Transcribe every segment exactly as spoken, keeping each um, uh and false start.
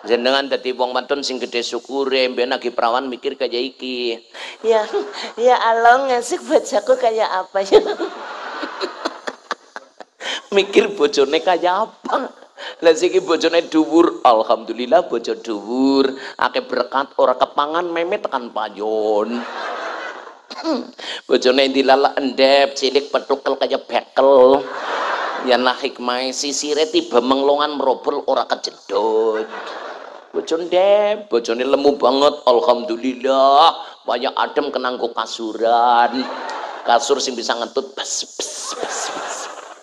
Jenengan dadi wong wadon sing gede syukure, mben lagi perawan mikir kaya iki. Ya, ya Allah ngasih bojoku kayak apa ya? Mikir bojone kayak apa? Lah siki bojone dhuwur, alhamdulillah bojo dhuwur, akeh berkat ora kepangan meme tekan payon. Bojone dilala endep, cilik petukel kaya bekel. Ya nah hikmah sisire tiba menglongan merobol ora kejedot. Bojone, bojone lemu banget, alhamdulillah. Banyak adem kenangku kasuran. Kasur sing bisa ngentut bes bes bes bes.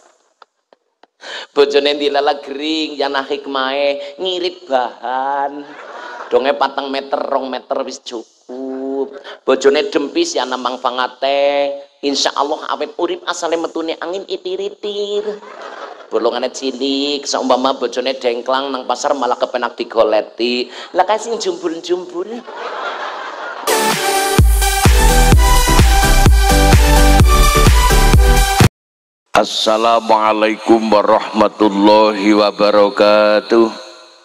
Bojone dilala gering, yana hikmahe ngirit bahan. Donge patang meter, rong meter wis cukup. Bojone dempis yana mangfangate. Insya Allah awet urip asale metune angin itir-itir. Bolongane cilik, saumpama bojone dengklang nang pasar malah kepenak digoleti. Lah kae sing jumbul-jumbul. Assalamualaikum warahmatullahi wabarakatuh.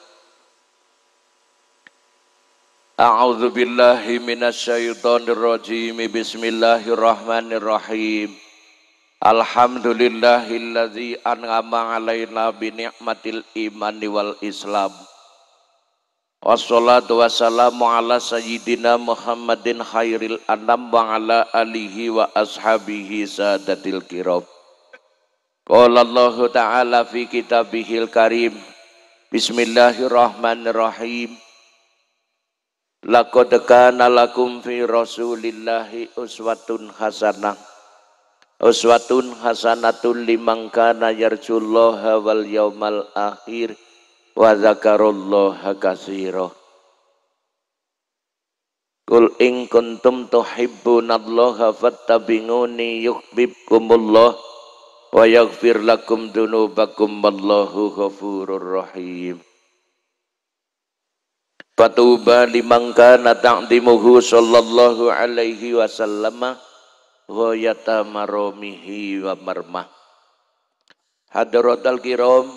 A'udzu billahi minasyaitonir rajim. Bismillahirrahmanirrahim. Alhamdulillahilladzi an'ama 'alaina bi ni'matil imani wal islam. Wassalatu wassalamu ala sayyidina Muhammadin khairil anam wa ala alihi wa ashabihi sadatil kiram. Qala Allah ta'ala fi kitabihil karim. Bismillahirrahmanirrahim. Laqad kana lakum fi rasulillahi uswatun hasanah. Uswatun hasanatun liman kana yarjullaha wal yawmal akhir wa dzakarallaha katsira. Qul in kuntum tuhibbunallaha fattabi'uni yuhibbukumullah wa yaghfir lakum dzunubakum wallahu ghafurur rahim. Fatuba liman kana ta'dimuhu sallallahu alaihi wasallam wa yatamaromihi wa marmah. Hadratul kiram,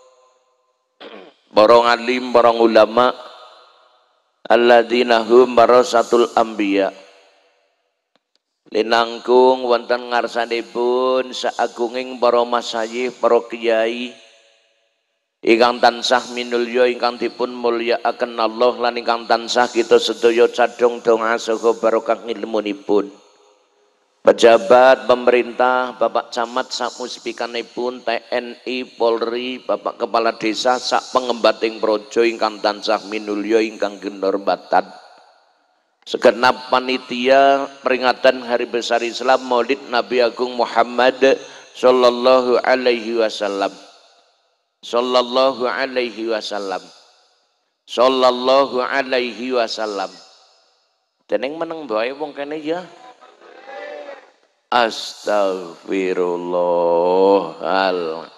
barang alim, barang ulama, alladzina hum warasatul anbiya. Linangkung wonten ngarsanipun saagunging para masyayikh, para kiai ingkang tansah minulya ingkang dipun mulyakaken Allah lan ingkang tansah kita sedaya cadhong donga saha barokah ngilmunipun. Pejabat pemerintah, Bapak Camat sak muspikanipun, T N I, Polri, Bapak Kepala Desa sak pengembating projo ingkang tansah minulya ingkang kinurmatan. Segenap panitia peringatan Hari Besar Islam Maulid Nabi Agung Muhammad sallallahu alaihi wasallam. Sallallahu alaihi wasallam. Sallallahu alaihi wasallam. Deneng meneng bae wong kene ya. Astagfirullah.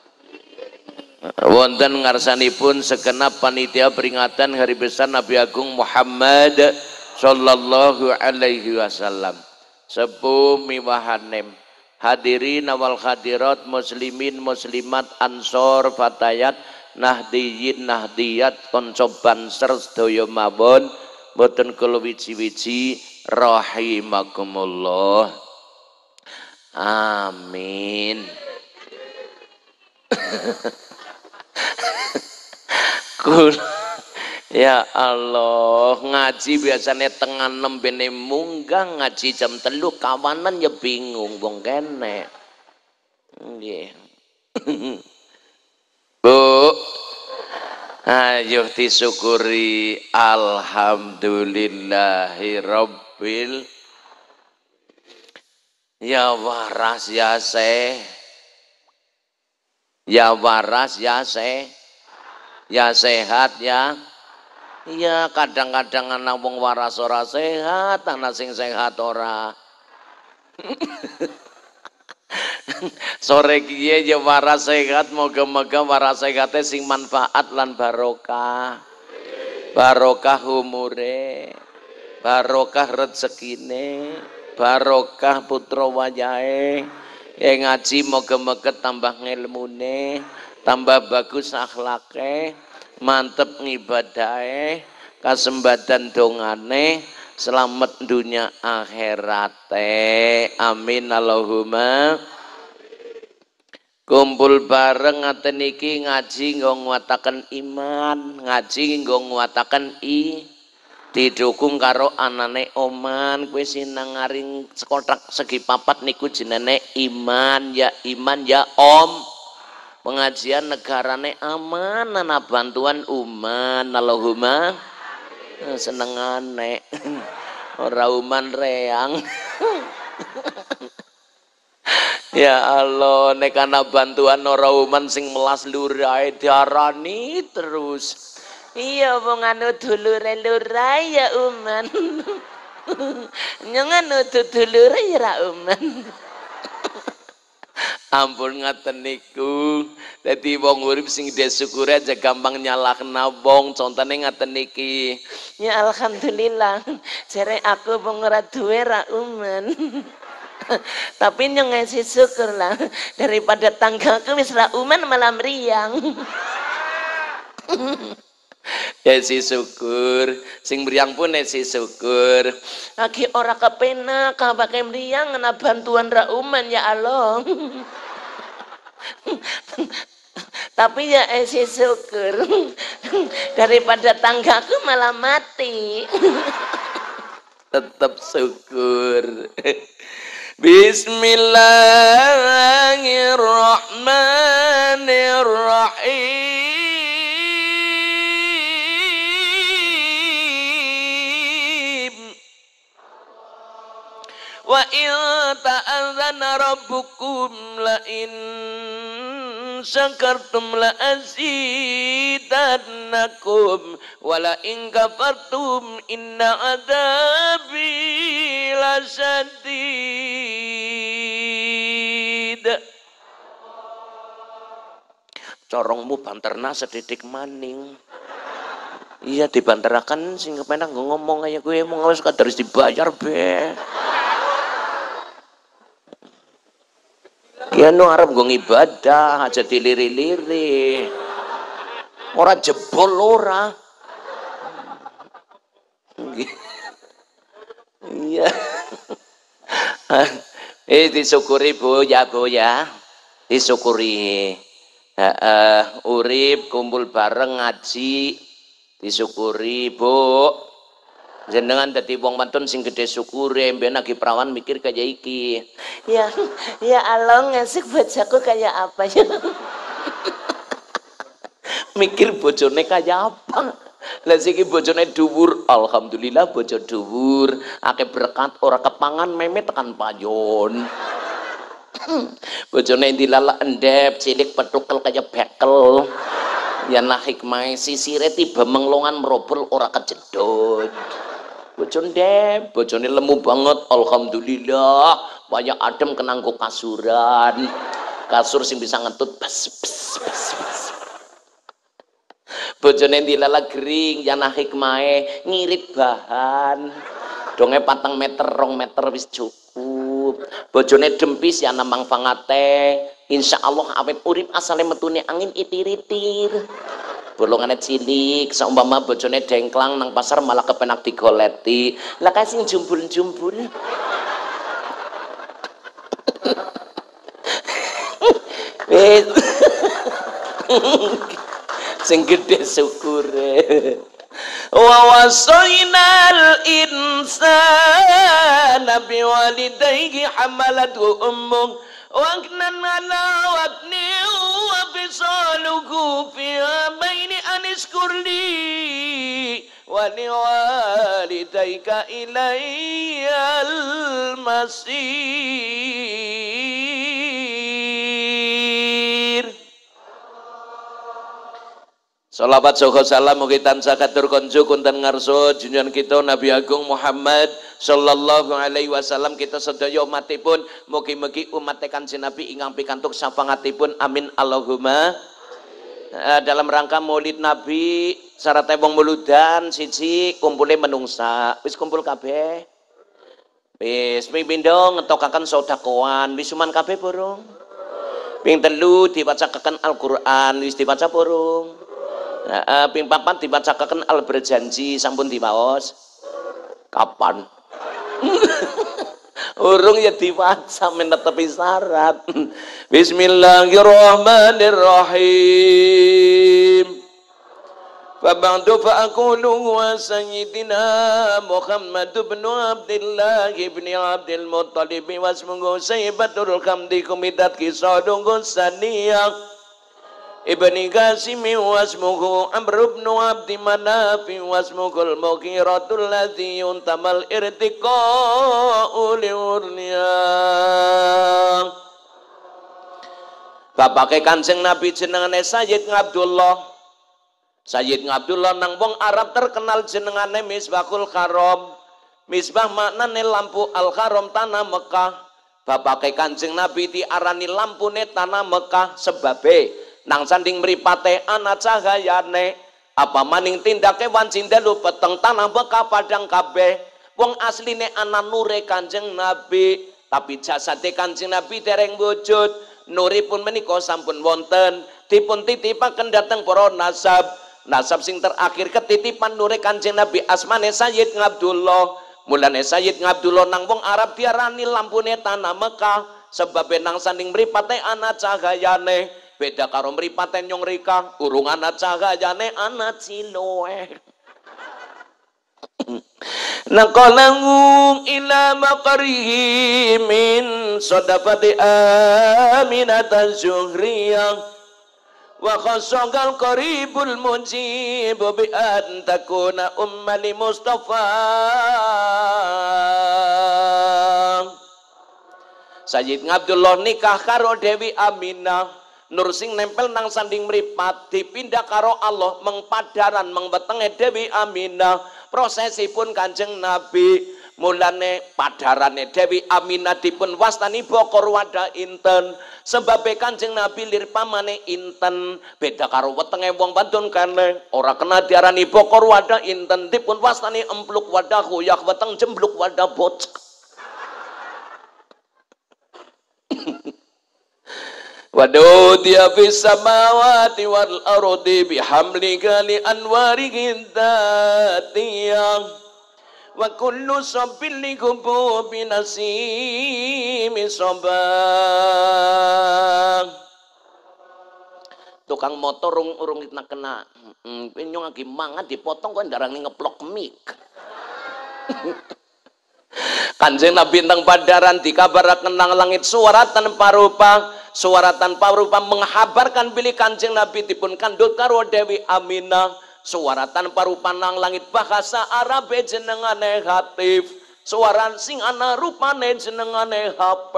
Wonten ngarsanipun segenap panitia peringatan Hari Besar Nabi Agung Muhammad sallallahu alaihi wasallam. Sepuh miwahanem hadirin wal hadirat, muslimin muslimat, ansor fatayat, nahdiyin nahdiyat, konco banser sedaya mawon boten kula wiji-wiji rahimakumullah. Amin. Kul ya Allah, ngaji biasanya tengah enam bene munggah, ngaji jam telu kawanan ya bingung wong kene. Nggih. Bu, ayo disyukuri alhamdulillahi rabbil. Ya waras ya seh, ya waras ya seh, ya sehat ya. Ya kadang-kadang anak wong waras ora sehat, anak sing sehat ora. Sore kiye ya waras sehat, moga-moga waras sehatnya sing manfaat lan barokah. Barokah umure, barokah rezekine, barokah putra wayahe. Ya ngaji moga-moga tambah ngilmune, tambah bagus akhlake, mantep ngibadahe, kasembatan dongane, selamat dunia akhirate. Amin Allahumma. Kumpul bareng ngaten iki ngaji nggo nguataken iman, ngaji nggo nguataken i didukung karo anane oman. Kowe sinang ngaring sekotak segi papat niku jenenge iman. Ya iman ya om. Pengajian negarane aman, ana bantuan uman. Allahumma senengane ora uman reang. Ya Allah, nek ana bantuan ora uman sing melas lurai diarani terus. Iya wong anu dulure lurai ya uman. Nyong anu dulure ya ra uman. Ampun ngaten niku. Dadi wong urip sing disyukuri aja gampang nyalahna wong. Contone ngaten niki. Ya alhamdulillah. Jere aku wong ora duwe ra uman. Tapi nyong ngasih syukur lah, daripada tanggaku wis ra uman malah meriang. Ya si syukur, sing meriang pun ya si syukur. Lagi ora kepenak kabake meriang ana bantuan ra uman ya Allah. Tapi ya si syukur, daripada tanggaku malah mati. Tetap syukur. Bismillahirrahmanirrahim. Wa in ta'adzana rabbukum la in syakartum la azidannakum wa la in kafartum inna adzabi lasyadid. Corongmu banterna sedidik maning. Iya dibanterakan sing kepenak ngomong kaya gue mau ngawes kadar dibayar be. Ya no arep nggo ibadah aja diliri-liri. Ora jebol ora. Iya. Eh disyukuri Bu ya Bu ya. Disyukuri. Heeh, urip kumpul bareng ngaji disyukuri Bu. Jenengan dadi wong mantun sing gede syukure, mben lagi perawan mikir kaya iki. Ya, ya Allah ngasih bojoku kayak apa ya? Mikir bojone kayak apa? Lah siki bojone dhuwur, alhamdulillah bojo dhuwur, akeh berkat ora kepangan meme tekan payon. Bojone dilala endep, cilik petukel kaya bekel. Ya nah hikmah sisire tiba menglongan merobol ora kejedot. Bojone, bojone lemu banget, alhamdulillah. Banyak adem kenangku kasuran, kasur sing bisa ngentut bes bes bes bes. Bojone dilala gering, yana hikmahe ngirit bahan, donge patang meter rong meter wis cukup. Bojone dempis yana mangfangate, insya Allah awet urip asale metune angin itir-itir. Bolongane cilik, saumpama bojone dengklang nang pasar malah kepenak digoleti. Lah kae sing jumbul-jumbul. Wis. Sing gede syukure. Wa wasainal insana biwalidayhi hamalatu ummuh waqnan ala waqni wa fisaluhu fi baini aniskurli wa liwalidayka ilayyal masir. Salawat saha salam mugi tansah katur konjo kunten ngarsa junjungan kita Nabi Agung Muhammad sallallahu alaihi wasallam. Kita sedaya umatipun mugi-mugi umat Kanjeng Nabi ingkang pikantuk syafaatipun amin Allahumma. Uh, dalam rangka Maulid Nabi sarate wong muludan siji kumpule menungsa wis kumpul kabeh. Wis ping pindho ngetokaken sedekawan wis suman kabeh burung. Ping telu diwacaken Al-Qur'an wis diwaca burung. Nah, ping papat dibacakan al berjanji sampun diwaos. Kapan? Urung ya diwaca menetepi syarat. Bismillahirrahmanirrahim. Fab'du fa'akulu wa sayyidina Muhammad ibn Abdillah ibn Abdil Muttalib wasmuhu sayyibatul khamdi kumidat kisadun saniyah ibni Qasimi wasmuhu Amr ibn Abdi Manafi wasmuhul Mughiratul ladzi yuntamal irtiqa'u liurniya. Bapake Kanjeng Nabi jenengane Sayyid Abdullah. Sayyid Abdullah nang wong Arab terkenal jenengane Misbahul Karom. Misbah maknane lampu Al-Karom tanah Mekah. Bapake Kanjeng Nabi diarani lampune tanah Mekah sebabe nang sanding mripate ana cahayane. Apa maning tindake wancin dalu peteng tanah Mekah padang kabeh. Wong asline ana nure Kanjeng Nabi, tapi jasade Kanjeng Nabi dereng wujud. Nuripun menika sampun wonten, dipun titipaken dhateng para nasab. Nasab sing terakhir ketitipan nure Kanjeng Nabi asmane Sayyid Abdullah. Mulane Sayyid Abdullah nang wong Arab diarani lampune tanah Mekah sebab nang sanding mripate ana cahayane. Beda karo mripate nyong rika urung ana cahayane ana ciloe. Naqalangu ila maqrihi min sadafati aminatan zuhriyah wa khasagal qaribul mujib bi an takuna ummali Mustafa. Sayyid Abdullah nikah karo Dewi Aminah. Nur sing nempel nang sanding mripat dipindah karo Allah mengpadaran mengbetenge Dewi Aminah. Prosesipun Kanjeng Nabi mulane padarane Dewi Aminah dipun wastani bokor wadah inten sebab Kanjeng Nabi lir pamane inten. Beda karo wetenge wong Bandung kene ora kena diarani bokor wadah inten dipun wastani empluk wadah kuyah weteng jembluk wadah bocah. Wadudiya fis samawati wal ardi bihamlika li anwarihi dzatiyah wa kullu sabil li kububi nasimi sabah. Tukang motor urung urung kena kena nyong lagi mangan dipotong kok ndarang ngeplok mik. Kanjeng Nabi teng padaran dikabaraken nang langit suara tanpa rupa. Suara tanpa rupa menghabarkan bilih Kanjeng Nabi dipun kandhut karo Dewi Aminah. Suara tanpa rupa nang langit bahasa Arab jenengane Hatif. Suara sing ana rupane jenengane H P.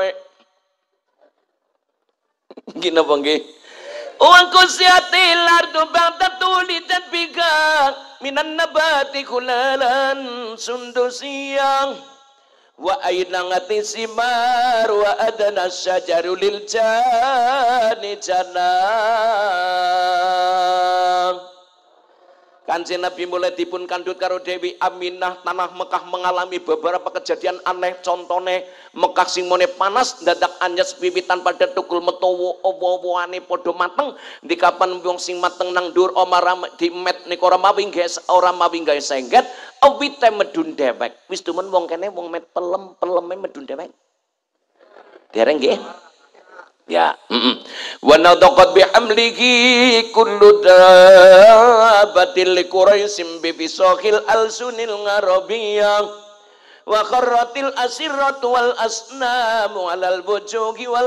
Gina apa nggih? Wa kusiatil ardu ba'da tulidat bika minan nabati kulalan sundusiyang wa aina ngati simar wa adana syajaru lil jani janah. Kanjeng Nabi mulai dipun kandhut karo Dewi Aminah. Tanah Mekah mengalami beberapa kejadian aneh. Contone Mekah sing mone panas dadak anyes wiwitan pada tukul metowo owo-owoane padha mateng. Di kapan wong sing mateng nang dur omara di met nika ora mawi guys, ora mawi gawe sengget, awite medun dewek. Wis demen wong kene wong met pelem-peleme medun dewek. Dereng nggih? Ya, wa nadaqat bihamlihi kullu dabatil quraisim bi fisahil alsunil ngarabiyah wa kharratil asirratu wal asnamu alal wujuhi wal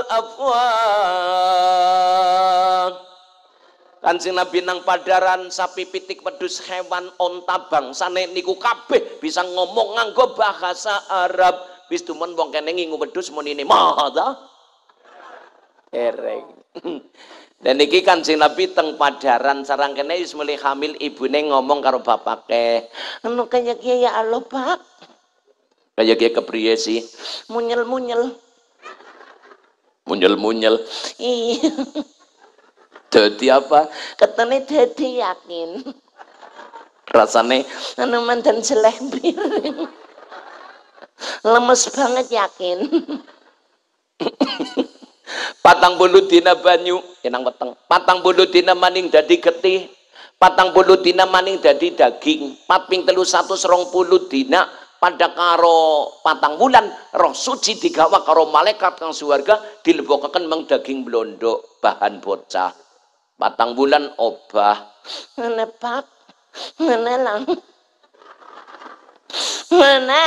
afwah. Kanjeng Nabi nang padaran sapi pitik wedhus hewan onta bangsane niku kabeh bisa ngomong nganggo bahasa Arab. Wis demen wong kene ngingu wedhus munine madha ereng. Dan iki Kanjeng Nabi teng padaran sarang kene wis mulih hamil ibune ngomong karo bapake. Anu kaya kiye ya Allah, Pak. Kaya kiye kepriye sih? Munyel-munyel. Munyel-munyel. Iya. Dadi apa? Ketene dadi yakin. Rasane anu mandan seleh piring. Lemes banget yakin. Patang bulu dina banyu enang weteng patang bulu dina maning dadi getih patang puluh dina maning dadi daging, pat ping telu satus rong puluh dina pada karo patang bulan roh suci digawa karo malaikat kang suwarga dilebokaken meng daging blondo bahan bocah patang bulan obah ngene Pak ngene lang ngene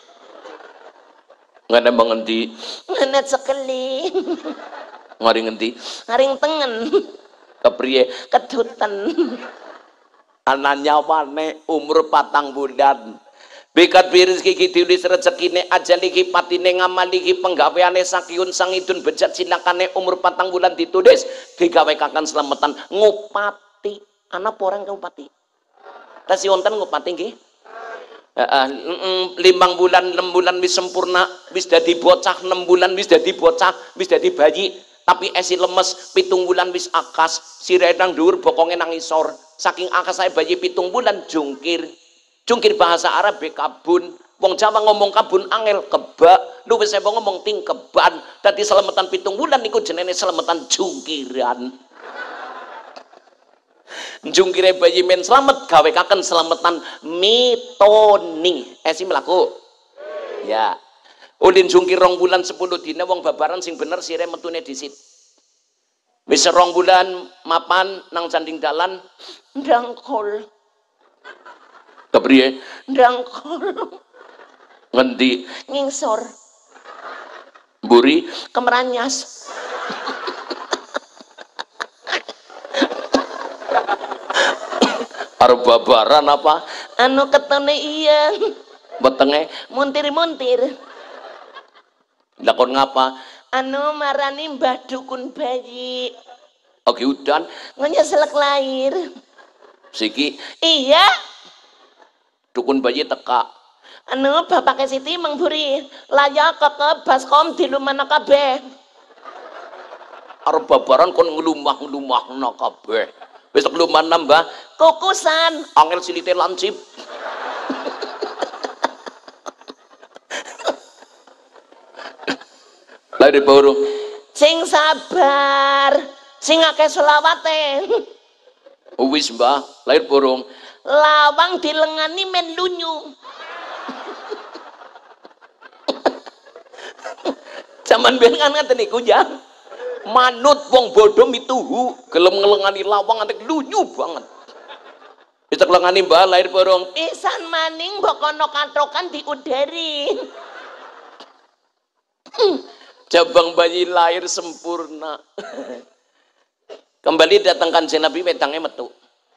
ngene mengendi ngene sekeli ngari ngendi ngaring tengen kepriye kedutan ananya wane umur patang bulan bekat biris kiki diulis rezekine ajal iki patine ngamal iki penggaweane sakyun sangidun bejat silakane umur patang bulan ditulis digawe kakan selamatan ngupati anak orang ngupati tasi wonten ngupati nggih heeh limang bulan enam bulan wis sempurna wis dadi bocah enam bulan wis dadi bocah wis dadi bayi tapi esi lemes pitung bulan wis akas sirahe nang dhuwur bokonge nang isor saking akas saya bayi pitung bulan jungkir jungkir bahasa Arab kabun wong Jawa ngomong kabun angel kebak lu wis ngomong ting keban dadi selamatan pitung bulan niku jenenge selamatan jungkiran jungkire bayi men selamat gawe kaken selamatan mitoni esi mlaku ya ulin jungkir rong bulan sepuluh dina wong babaran sing bener sire metune disit wis rong bulan mapan nang canding dalan ndangkul kepriye ndangkul ngendi ngingsor mburi kemeranyas arep babaran apa anu ketone iya wetenge muntir-muntir lakon ngapa anu marani mbah dukun bayi oke udan ngeselek lahir siki iya dukun bayi teka anu bapake Siti mengburi layak ke baskom di lumana kabeh arep babaran kon nglumah-nglumahna kabeh wis lumah nambah kukusan angel silite lancip lahir baru sing sabar sing akeh selawate wis mbah lahir burung lawang dilengani men lunyu zaman biyen kan ngaten niku ya manut wong bodoh mituhu gelem ngelengani lawang antek lunyu banget bisa ngelengani mbah lahir burung pisan maning mbok kono kantrokan diudari cabang bayi lahir sempurna kembali datangkan si Nabi wedangnya metu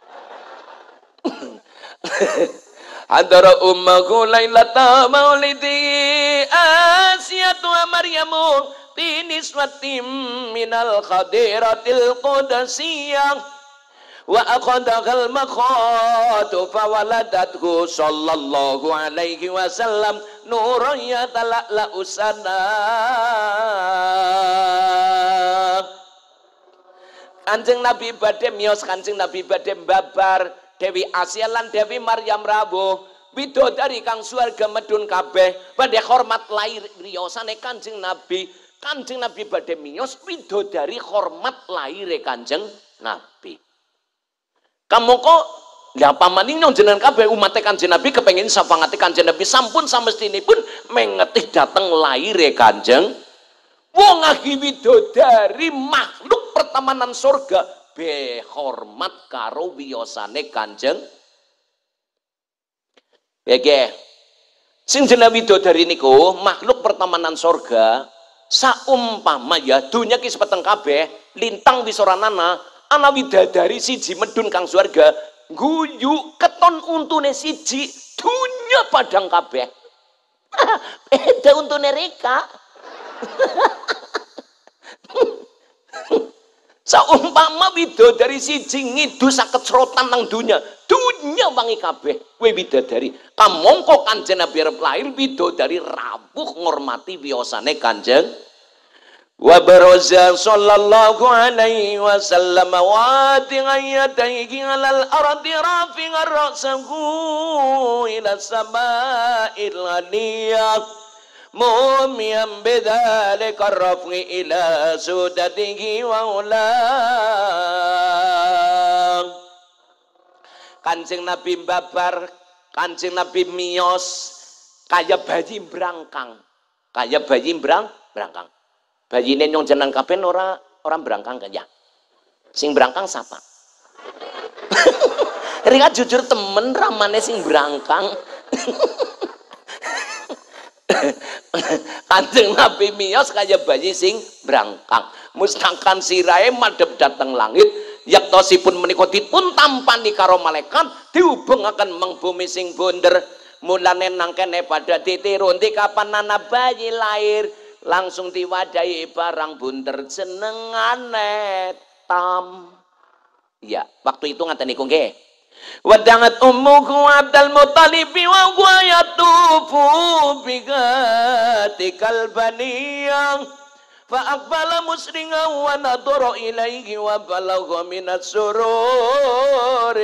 antara ummaku lailata maulidi Asiyatu wa Maryamu tiniswatim minal khadiratil qudasiyah wa aqadahal makhatu fawaladathu sallallahu alaihi wasallam nuran yatala'la usana Kanjeng Nabi badhe miyos Kanjeng Nabi badhe babar Dewi Asia lan Dewi Maryam rawuh widodari kang swarga medun kabeh badhe hormat lair riyosane Kanjeng Nabi Kanjeng Nabi badhe miyos widodari hormat laire Kanjeng Nabi kamu kok ya pamaning nyong jenengan kabeh umat Kanjeng Nabi kepengin sapangate Kanjeng Nabi sampun samestinipun mengetih dateng laire Kanjeng wong agi widodari makhluk pertamanan surga behormat karo wiyosane Kanjeng ya ge sing jeneng widodari niku makhluk pertamanan surga saumpama ya dunya ki sepeteng kabeh lintang wis ora ana ana widadari siji medun kang swarga guyu keton untune siji dunya padang kabeh beda untune reka saumpama widodari siji ngidu saket serotan nang dunya dunya wangi kabeh kowe widodari kamangka Kanjeng Nabi arep lahir widodari rawuh ngormati wiyosane Kanjeng wa baraza sallallahu alaihi wasallam wa ti'ayatihi alal ardi rafi'ar ra'sahu ila sama'il aliyah mu'miyam bidzalika rafi ila sudatihi wa ulam Kanjeng Nabi babar, Kanjeng Nabi miyos kaya bayi brangkang. Kaya bayi brang brangkang. Bayine nyong jenengan kabeh ora orang brangkang kan ya. Sing brangkang sapa? Rika jujur temen ramane sing brangkang. Kanjeng Nabi miyos kaya bayi sing brangkang. Mustakan sirahe madhep dateng langit, yaktosipun menika dipun tampani karo malaikat, diubengaken meng bumi sing bonder. Mulane nang kene pada ditiru ndi kapan ana bayi lahir, langsung diwadahi barang bunder jenengane Tam. Ya, waktu itu ngaten niku nggih. Wadangat ummuhu Abdul Muthalib wa huwa yatufu bigatikal baniyang fa aqbala musringa wa nadara ilaihi wa balagha minas sururi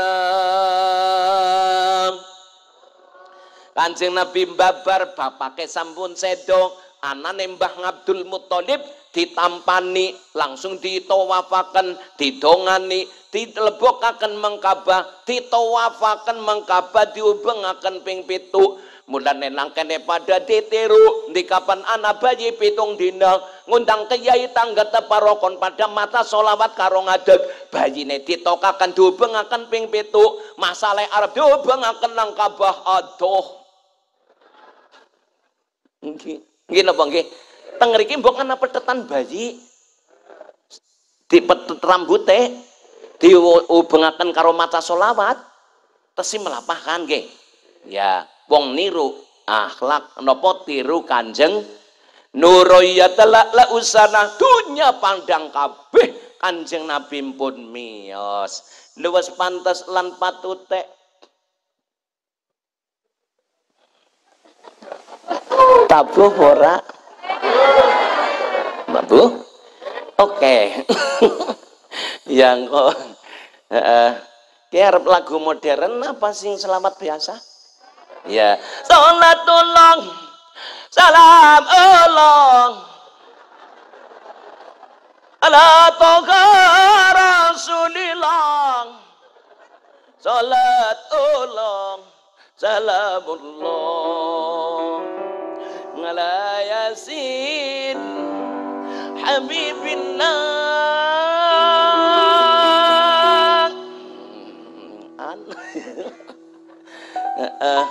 munam. Kanjeng Nabi babar bapake sampun sedo, anane Mbah Abdul Muthalib ditampani, langsung ditawafaken, didongani, dilebokaken mengkabah, ditawafaken mengkabah, diubengaken ping pitu. Mulane nang kene pada ditiru ndi kapan ana bayi pitung dina ngundang kiai tangga teparokon pada mata solawat karo ngadeg, bayine ditokaken diubengaken ping pitu, masalah arep diubengaken nang kabah. Aduh nggih nggih napa nggih teng mriki mbok ana petetan bayi dipetet rambute diubengaken karo maca solawat tesi melapah kan nggih ya. Wong niru akhlak napa tiru Kanjeng Nuroyatala la usana dunya pandang kabeh Kanjeng Nabi pun miyos luwes pantes lan patute. Tabuh ora Babu? Oke. Yang kok heeh ki arep lagu modern apa sing selamat biasa? Ya, salatullah salam Allah ala toga rasulillah salatullah salamullah ala yasin habibillah uh,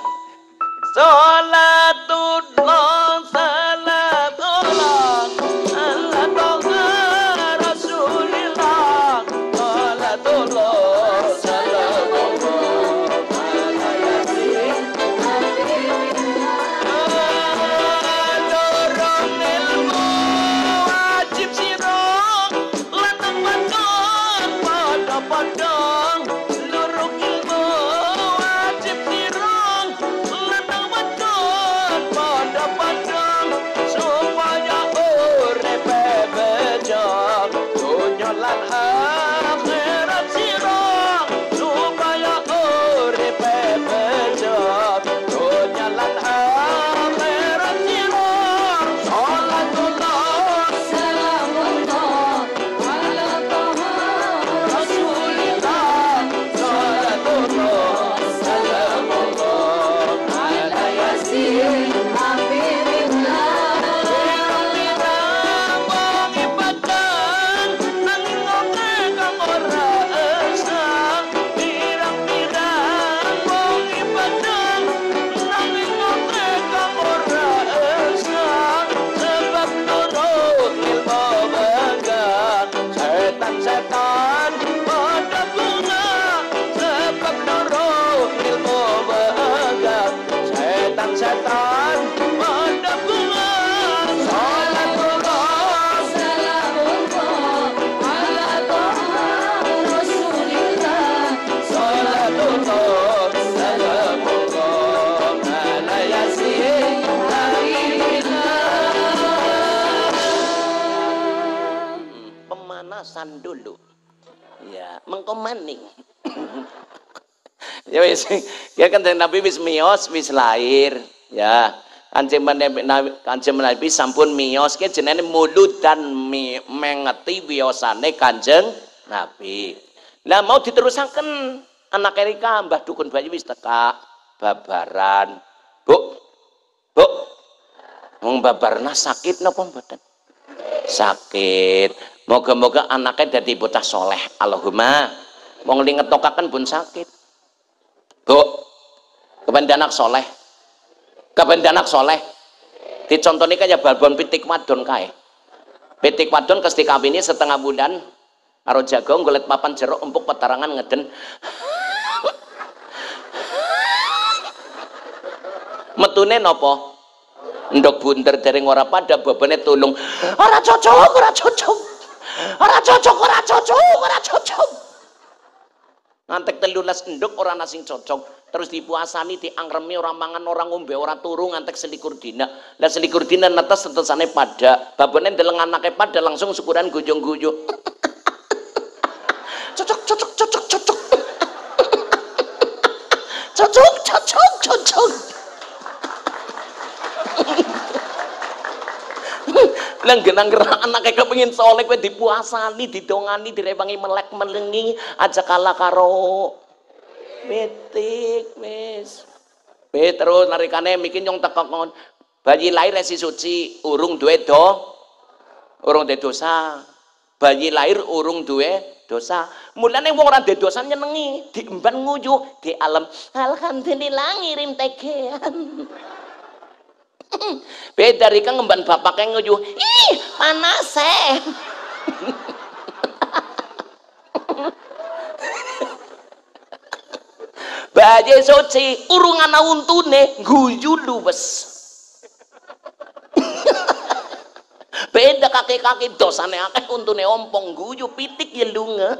Salatullah salamullah ala toga rasulillah salatullah salamullah ala yasin dorong ilmu wajib sirong lanang wadon pada-padang lurung ilmu wajib sirong lanang wadon pada-padang supaya urepe bejong dunya lan akhirat sirong supaya urepe bejong dunya lan akhirat sirong salatullah salamullah ala toha rasulillah salatullah salamullah ala yasin habibillah wong ibadah nanging ngoke kang ora esah pirang-pirang wong ibadah nanging ngoke kang ora esah sebab nurut ilmu begang setan-setan pada bunga sebab nurut ilmu begang setan-setan pada bunga salatullah salamullah ala toha rasulillah salatullah salamullah ala yasin habibillah. Pemanasan dulu ya mengkomaning ya wis ya kan Nabi wis miyos wis lahir ya Kanjeng Nabi Kanjeng Nabi sampun miyos ke jenenge mulud dan mi, mengeti wiyosane Kanjeng Nabi. Lah mau diterusaken anak Erika Mbah Dukun Bayi wis teka babaran. Bu, bu, wong babarna sakit napa mboten? Sakit. Moga-moga anaknya dadi bocah soleh. Allahumma. Wong li ngetokaken pun sakit. Bu, kepen anak soleh. Kepen anak soleh. Dicontoni kaya balbon pitik wadon kae. Pitik wadon kesti kawini setengah bulan karo jago golek papan jeruk empuk petarangan ngeden. Metune napa? Ndok bunder dereng ora pada babane tulung. Ora cocok, ora cocok. Ora cocok, ora cocok, ora cocok. Ngantek telulas enduk ora ana sing cocok. Terus dipuasani diangremi orang mangan orang ngombe ora turu ngantek selikur dina. Lah selikur dina netes tetesane pada. Babane ndeleng anake pada langsung syukuran guyung-guyung. Cocok cocok cocok cocok. Cocok cocok cocok. Lah genang gerak anake kepengin soleh kowe dipuasani, didongani, direwangi melek melengi aja kalah karo pitik wis. Be terus narikane miki nyong teko kon. Bayi lahir resi suci, urung duwe do. Urung duwe dosa. Bayi lahir urung duwe dosa. Mulane wong ora duwe dosa nyenengi, diemban nguyu, di alam. Alhamdulillah ngirim tegean. Beda Rika ngemban bapaknya nguyu. Ih, panas eh. Bayi suci urung ana untune guyu luwes. Beda kaki-kaki dosane akeh untune ompong guyu pitik ya lunga.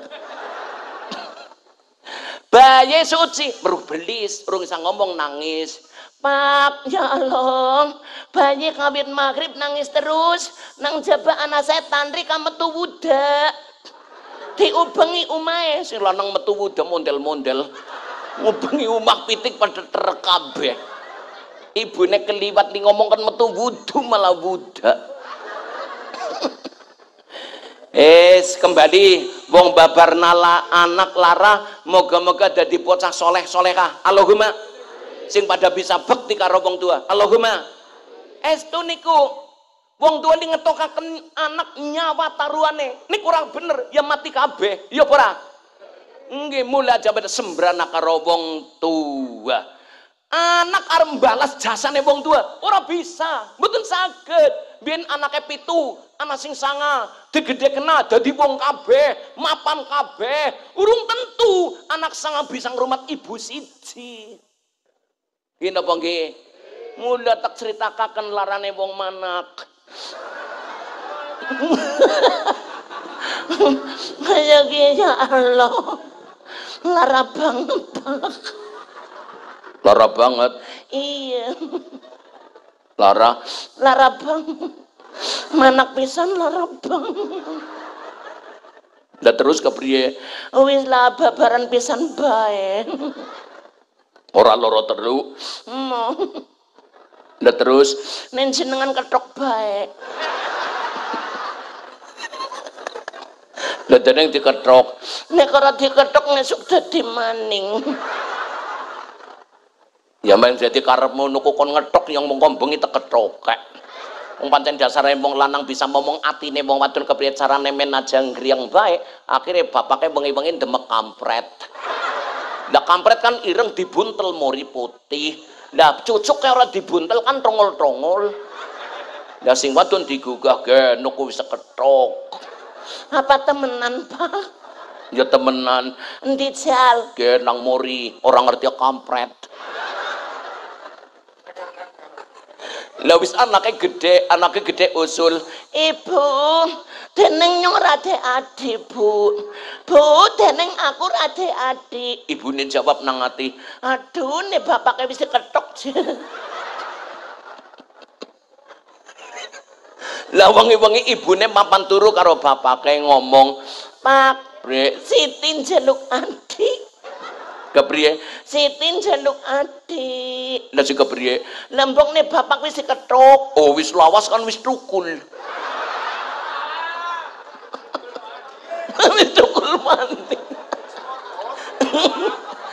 Bayi suci meruh belis urung bisa ngomong nangis. Pak ya Allah, bayi kawin maghrib nangis terus nang jaba anak setan Rika metu wuda diubengi umahe sing lanang metu wuda mondel-mondel ngubengi umah pitik pada terkabeh ibune keliwat li ngomongkan metu wudu malah wuda. Es kembali wong babar nala anak lara moga-moga dadi bocah soleh solehah. Allahumma sing pada bisa bekti karo wong tua. Allahumma estu niku wong tua li ngetokaken anak nyawa taruhane niku kurang bener ya mati kabeh ya ora nggih mulai aja pada sembrana karo wong tua anak arep balas jasane wong tua ora bisa mboten saged biyen anake pitu anak sing sanga digedhe kena dadi wong kabeh mapan kabeh urung tentu anak sanga bisa ngrumat ibu siji. Gini apa nggih? Mula tak ceritakaken larane wong manak. Kaya ya Allah. Lara banget. Lara banget. Iya. Lara. Lara banget. Manak pisan lara banget. Lah terus kepriye? Wis lah babaran pisan bae. Ora loro terus. Mau. Lah terus nen jenengan ketok bae. Lah jeneng diketok. Nek ora diketok nesuk dadi maning. Ya men dadi karepmu nuku kon ngetok yang mongko bengi tekethokek. Wong pancen dasare wong lanang bisa ngomong atine wong wadon kepriye carane men aja ngriyeng bae, akhire bapake bengi-bengi demek kampret. Lah kampret kan ireng dibuntel mori putih. Lah cucuk ora dibuntel kan trongol-trongol. Lah sing wadon digugah ge nuku wis kethok. Apa temenan, Pak? Ya temenan. Endi jal? Ge nang mori, orang ngerti kampret. Lah wis anake gede, anake gede usul. Ibu, deneng nyong rade adi, Bu. Bu, deneng aku rade adi. Ibune jawab nang ati. Aduh, nih bapaknya bisa ketok. Lah wengi-wengi ibune mapan turu karo bapake ngomong, Pak, Bre, Siti njaluk adik. kepriye? Siti njaluk adik. Lah sing kepriye? Lembong nih bapak wis ketok. Oh wis lawas kan wis tukul. Wis tukul mandi.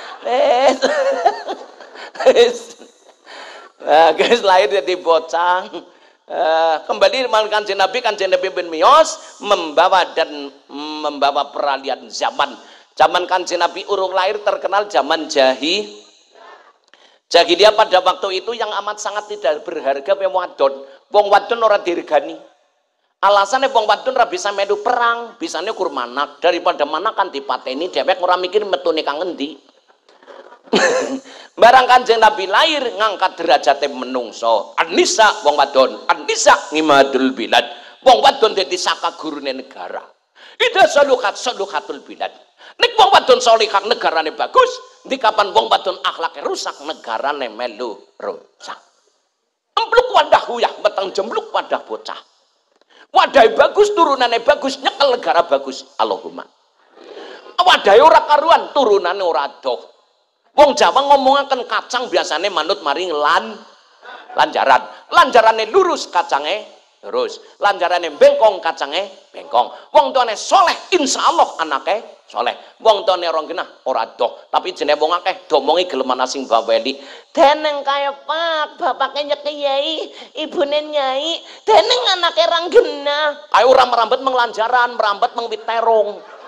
Nah, guys lahir jadi bocah. Uh, kembali dengan Kanjeng Nabi, Kanjeng Nabi bin Miyos membawa dan membawa peralihan zaman. Zaman Kanjeng Nabi urung lahir terkenal zaman jahi. Jahiliyah pada waktu itu yang amat sangat tidak berharga wong wadon. Wong wadon ora dirgani. Alasannya wong wadon ora bisa melu perang, bisane kur manak. Daripada manak kan dipateni, dhewek ora mikir metune kang endi. Barang Kanjeng Nabi lahir ngangkat derajate menungso. An-nisa wong wadon, an-nisa ngimadul bilad. Wong wadon dadi saka gurune negara. Ida saluhat saluhatul bilad. Nek wong wadon salihah negarane bagus, di kapan wong wadon akhlake rusak negarane melu rusak. Empluk wadah huyah meteng jembluk wadah bocah. Wadai bagus turunane bagus nyekel negara bagus. Allahumma. Wadai ora karuan turunane ora doh. Wong Jawa ngomongaken kacang biasanya manut maring lan lanjaran. Lanjarane lurus kacange lurus. Lanjarane bengkong kacange bengkong. Wong tuane soleh insyaallah anake soleh. Wong tuane orang genah ora doh. Tapi jenenge wong akeh domongi geleman asing baweli. Deneng kaya pak, bapaknya nyekiyai, ibune nyai. Deneng anake rang genah. Ayo ora merambet menglanjaran, merambat mengwit terong.